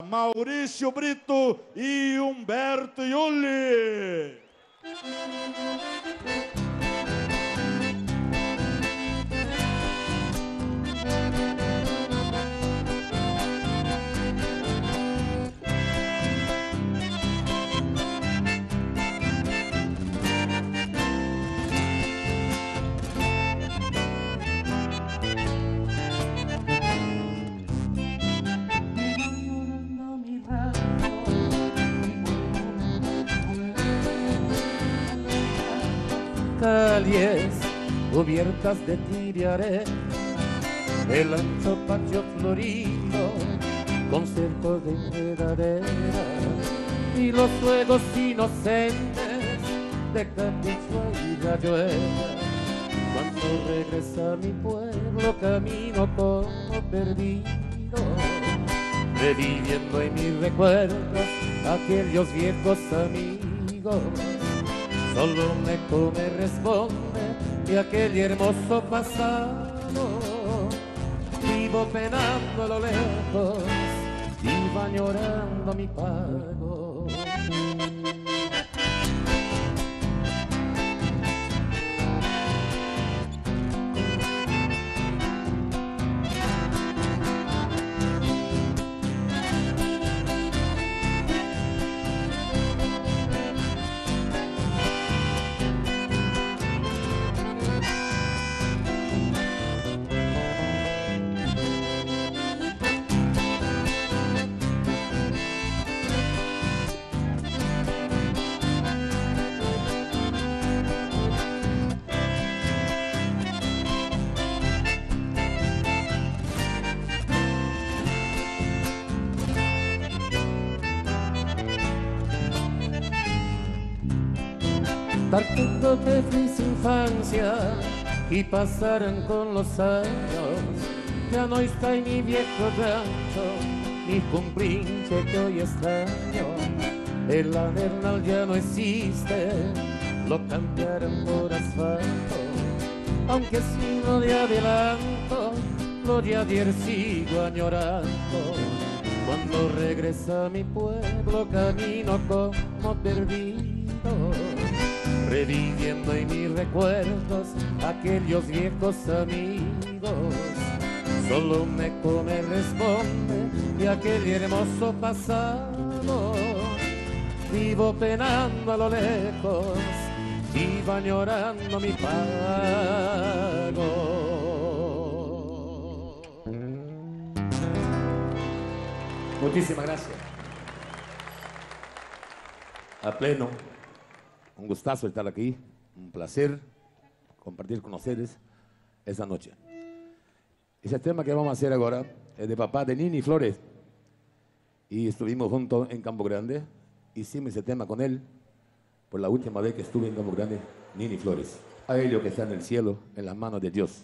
Mauricio Brito y Humberto Yuli. Calles cubiertas de tiriaré, el ancho patio florido con cercos de enredadera y los juegos inocentes de capricho y rayuela. Cuando regresa a mi pueblo camino como perdido, reviviendo en mis recuerdos aquellos viejos amigos. Solo un eco me responde de aquel hermoso pasado. Vivo penando a lo lejos y va llorando mi pago. Tanto que feliz infancia y pasaron con los años. Ya no está en mi viejo rancho, mi cumplinche que hoy extraño. El Adernal ya no existe, lo cambiaron por asfalto. Aunque signo de adelanto, lo de ayer sigo añorando. Cuando regresa a mi pueblo camino como perdido, reviviendo en mis recuerdos aquellos viejos amigos. Solo un eco me responde de aquel hermoso pasado. Vivo penando a lo lejos y va llorando mi pago. Muchísimas gracias. A pleno. Un gustazo estar aquí, un placer compartir con ustedes esta noche. Ese tema que vamos a hacer ahora es de papá de Nini Flores. Y estuvimos juntos en Campo Grande. Hicimos ese tema con él por la última vez que estuve en Campo Grande, Nini Flores. A ello que está en el cielo, en las manos de Dios.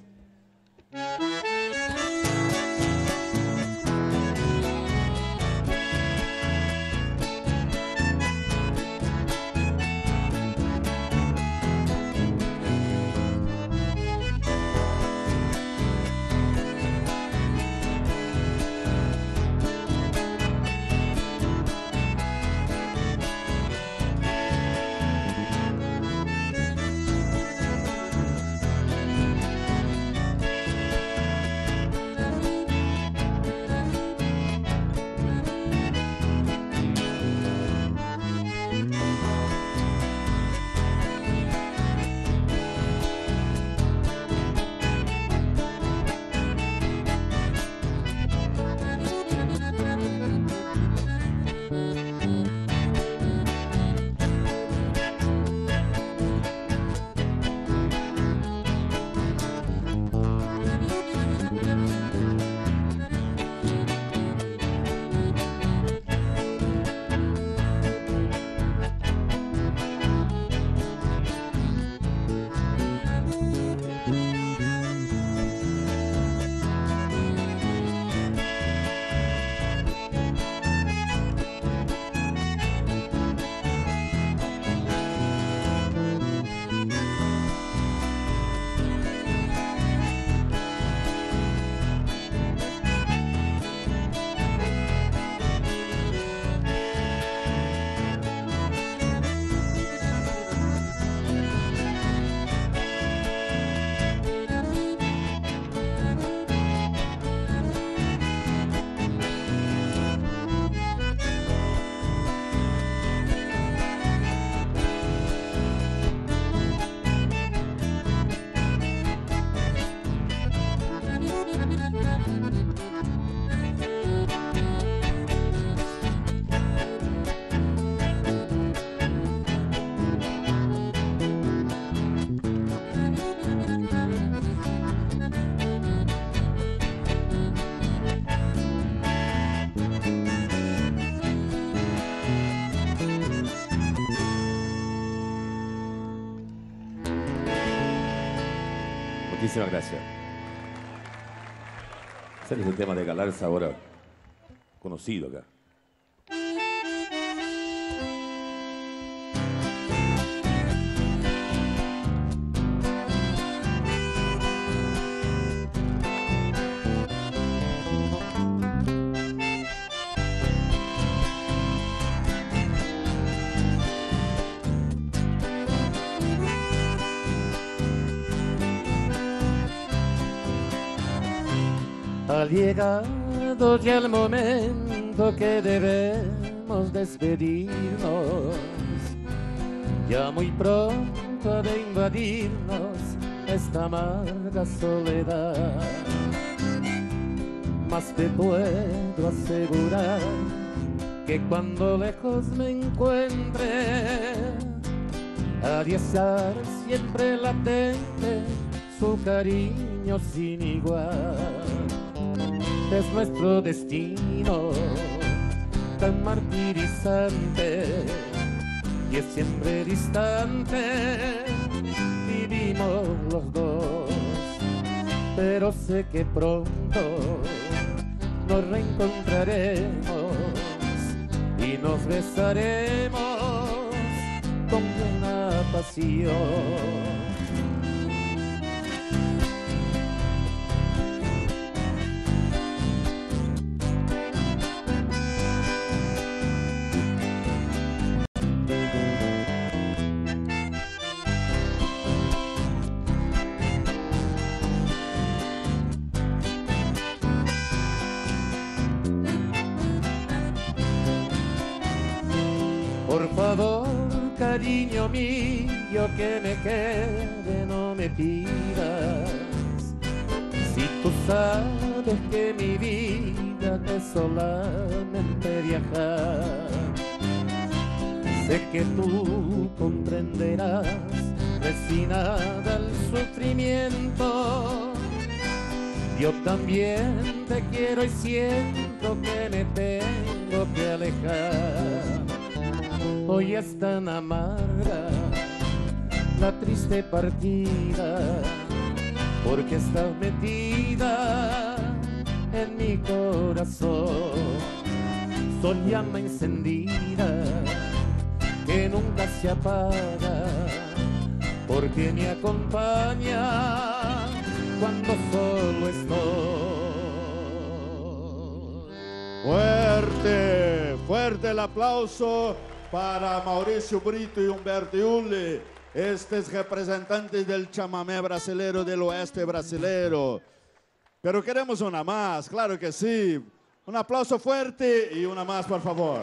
Muchísimas gracias. Ese es el tema de Galarza ahora conocido acá. Ha llegado ya el momento que debemos despedirnos. Ya muy pronto ha de invadirnos esta amarga soledad. Mas te puedo asegurar que cuando lejos me encuentre, ha de estar siempre latente su cariño sin igual. Es nuestro destino tan martirizante y es siempre distante, vivimos los dos, pero sé que pronto nos reencontraremos y nos besaremos con plena pasión. Por favor, cariño mío, que me quede, no me pidas. Si tú sabes que mi vida es solamente viajar, sé que tú comprenderás, resignada al sufrimiento. Yo también te quiero y siento que me tengo que alejar. Hoy es tan amarga la triste partida, porque estás metida en mi corazón. Sol llama encendida que nunca se apaga, porque me acompaña cuando solo estoy. Fuerte, fuerte el aplauso para Mauricio Brito y Humberto Yuli, estos representantes del chamamé brasilero, del oeste brasilero. Pero queremos una más, claro que sí. Un aplauso fuerte y una más, por favor.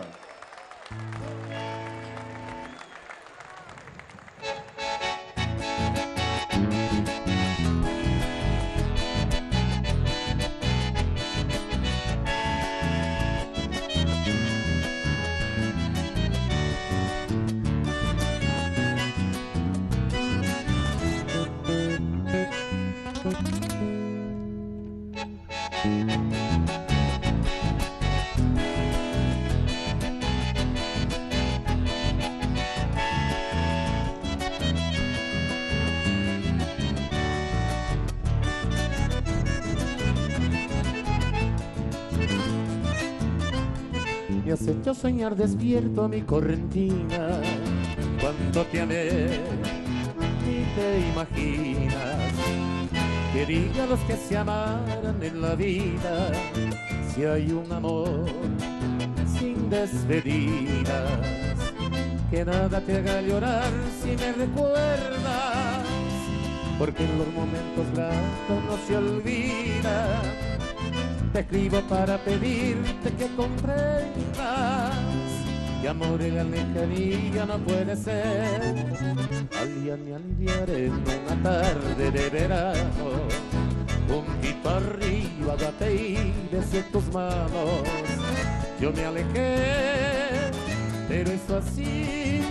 Me has hecho soñar despierto, mi correntina, cuánto te amé, ni te imaginas. Que digan los que se amaran en la vida, si hay un amor sin despedidas. Que nada te haga llorar si me recuerdas, porque en los momentos gratos no se olvida. Te escribo para pedirte que comprendas que amor en la lejanía no puede ser. Alguien me aliviaré en una tarde de verano, juntito arriba date y besé tus manos. Yo me alejé, pero eso así,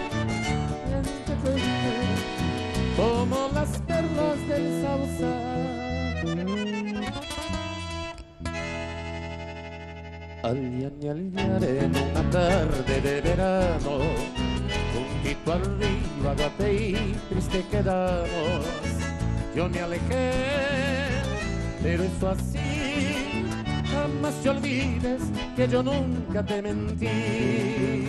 como las perlas del Sausal. Alguien me aliviaré en una tarde de verano, juntito arriba, gate y triste quedamos. yo me alejé, pero eso así, jamás te olvides que yo nunca te mentí.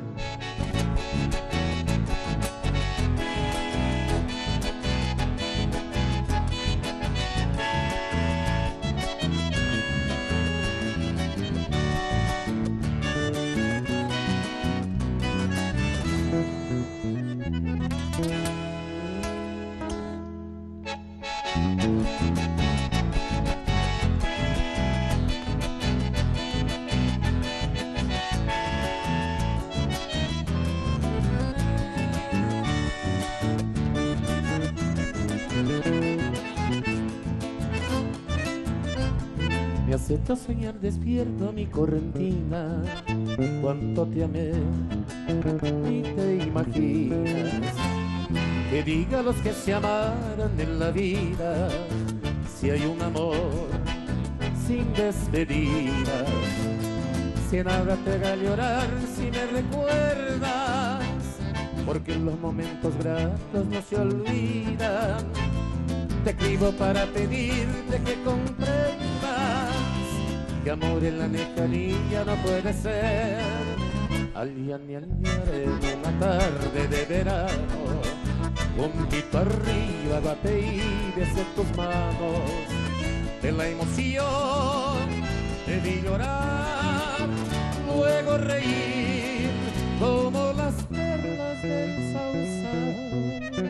Me acepto soñar despierto mi correntina, cuánto te amé, ni te imaginas. Que diga los que se amaran en la vida, si hay un amor sin despedida. Si nada te haga llorar si me recuerdas, porque en los momentos gratos no se olvidan. Te escribo para pedirte que comprendas que amor en la lejanía no puede ser. Alian y alinearé en una tarde de verano, juntito arriba bate y beso tus manos. De la emoción te vi llorar, luego reír como las perlas del sausal.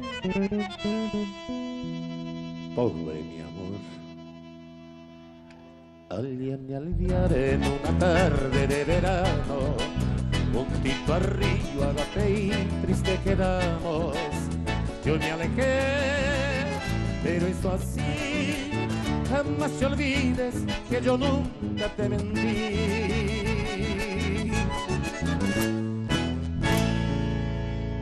Pobre mi amor, alguien me aliviaré en una tarde de verano, juntito arriba bate y triste quedamos. Yo me alejé, pero eso así, jamás te olvides que yo nunca te mentí.